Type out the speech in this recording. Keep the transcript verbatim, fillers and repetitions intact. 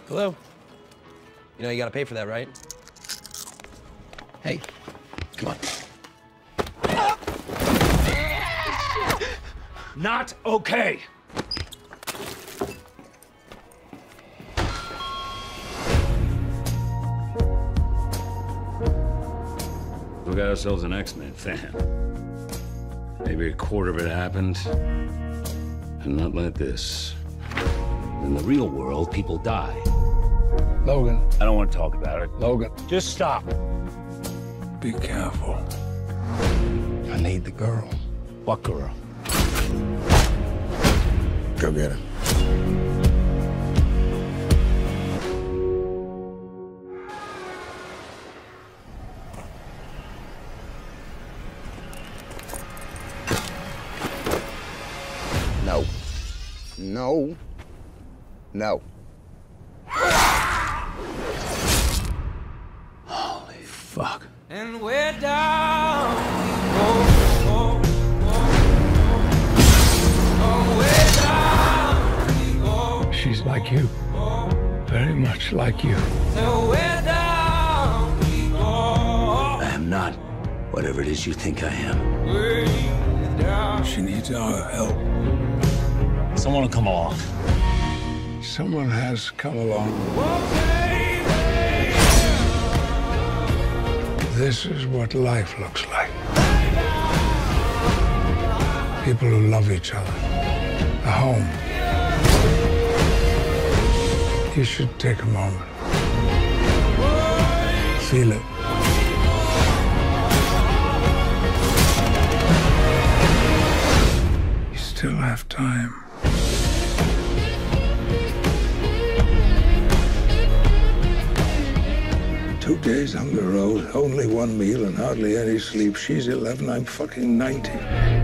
Hello? You know you gotta pay for that, right? Hey, come on. Not okay. We got ourselves an X-Men fan. Maybe a quarter of it happened, and not like this. In the real world, people die. Logan. I don't want to talk about it. Logan. Just stop. Be careful. I need the girl. What girl? Go get her. No. No. No. Holy fuck. And we're down we go, go, go, go. Way down we go. She's like you. Very much like you. So we're down we go. I am not whatever it is you think I am. Way down. She needs our help. Someone will come along. Someone has come along. Okay, This is what life looks like. People who love each other. A home. You should take a moment. Feel it. You still have time. Two days on the road, only one meal and hardly any sleep. She's eleven, I'm fucking ninety.